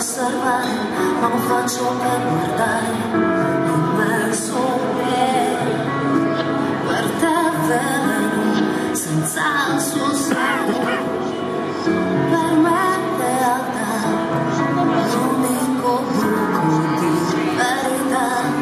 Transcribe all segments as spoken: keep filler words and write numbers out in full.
osservare, ma lo faccio per guardare immerso per te veleno, senza il suo sale. Per me realtà, l'unico buco di verità.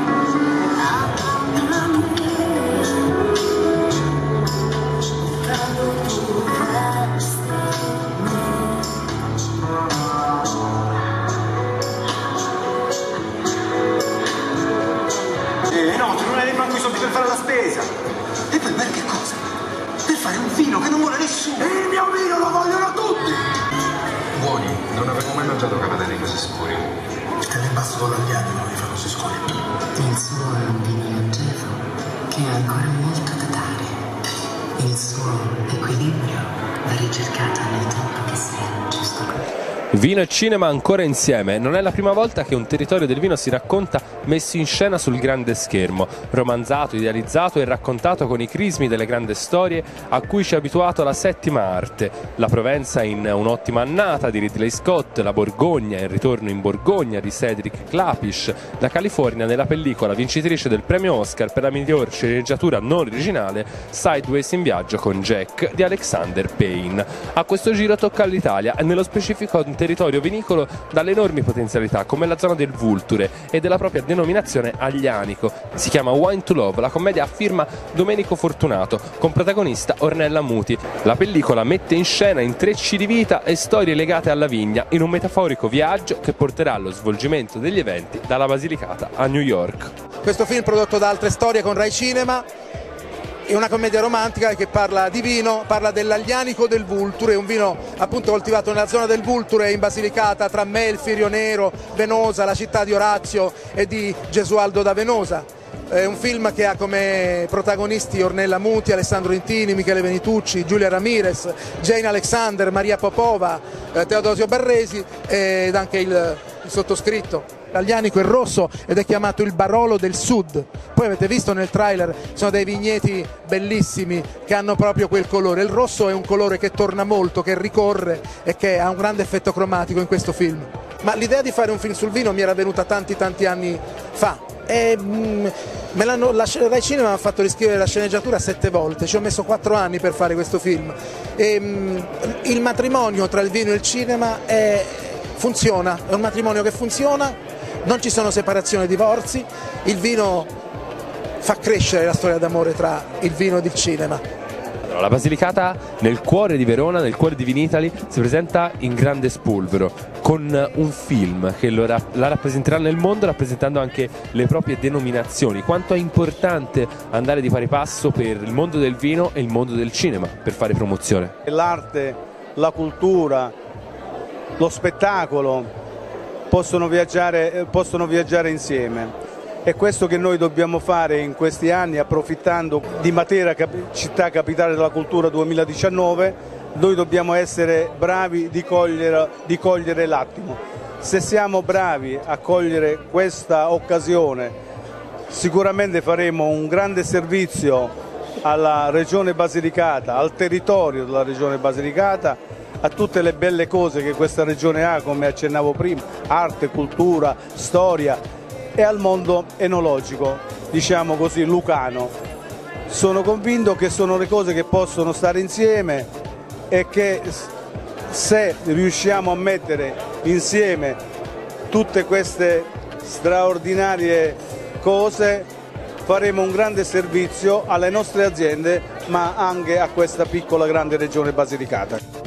Eh no, tu non hai nemmeno i soldi per fare la spesa. E per bene che cosa? Per fare un vino che non vuole nessuno. E il mio vino lo vogliono tutti! Buoni, non avevo mai mangiato cavatelli così scuri. E l'impasto all'andiano non li fa così scuri. Il suo è un vino longevo che ha ancora molto da dare. Il suo equilibrio va ricercato nel tempo che sia giusto per te. Vino e cinema ancora insieme. Non è la prima volta che un territorio del vino si racconta messo in scena sul grande schermo, romanzato, idealizzato e raccontato con i crismi delle grandi storie a cui ci ha abituato la settima arte. La Provenza in Un'ottima annata di Ridley Scott, la Borgogna, Il ritorno in Borgogna di Cedric Klapisch, la California nella pellicola vincitrice del premio Oscar per la miglior sceneggiatura non originale Sideways in viaggio con Jack di Alexander Payne. A questo giro tocca all'Italia e nello specifico un territorio vinicolo dalle enormi potenzialità come la zona del Vulture e della propria denominazione Aglianico. Si chiama Wine to Love, la commedia a firma Domenico Fortunato con protagonista Ornella Muti. La pellicola mette in scena intrecci di vita e storie legate alla vigna in un metaforico viaggio che porterà allo svolgimento degli eventi dalla Basilicata a New York. Questo film prodotto da Altre Storie con Rai Cinema è una commedia romantica che parla di vino, parla dell'Aglianico del Vulture, un vino appunto coltivato nella zona del Vulture in Basilicata tra Melfi, Rio Nero, Venosa, la città di Orazio e di Gesualdo da Venosa. È un film che ha come protagonisti Ornella Muti, Alessandro Intini, Michele Venitucci, Giulia Ramirez, Jane Alexander, Maria Popova, eh, Teodosio Barresi ed anche il, il sottoscritto. L'Aglianico è rosso ed è chiamato il Barolo del Sud. Poi avete visto nel trailer, sono dei vigneti bellissimi che hanno proprio quel colore. Il rosso è un colore che torna molto, che ricorre e che ha un grande effetto cromatico in questo film. Ma l'idea di fare un film sul vino mi era venuta tanti tanti anni fa. E, mm, me l'hanno, la Rai Cinema mi ha fatto riscrivere la sceneggiatura sette volte, ci ho messo quattro anni per fare questo film. E, mm, il matrimonio tra il vino e il cinema è, funziona, è un matrimonio che funziona. Non ci sono separazioni e divorzi, il vino fa crescere la storia d'amore tra il vino ed il cinema. La Basilicata nel cuore di Verona, nel cuore di Vinitaly, si presenta in grande spolvero con un film che lo, la rappresenterà nel mondo, rappresentando anche le proprie denominazioni. Quanto è importante andare di pari passo per il mondo del vino e il mondo del cinema per fare promozione. L'arte, la cultura, lo spettacolo possono viaggiare, possono viaggiare insieme. È questo che noi dobbiamo fare in questi anni, approfittando di Matera, città capitale della cultura duemiladiciannove, noi dobbiamo essere bravi di cogliere, di cogliere l'attimo. Se siamo bravi a cogliere questa occasione, sicuramente faremo un grande servizio alla Regione Basilicata, al territorio della Regione Basilicata, a tutte le belle cose che questa regione ha, come accennavo prima, arte, cultura, storia, e al mondo enologico, diciamo così, lucano. Sono convinto che sono le cose che possono stare insieme e che se riusciamo a mettere insieme tutte queste straordinarie cose faremo un grande servizio alle nostre aziende ma anche a questa piccola grande regione Basilicata.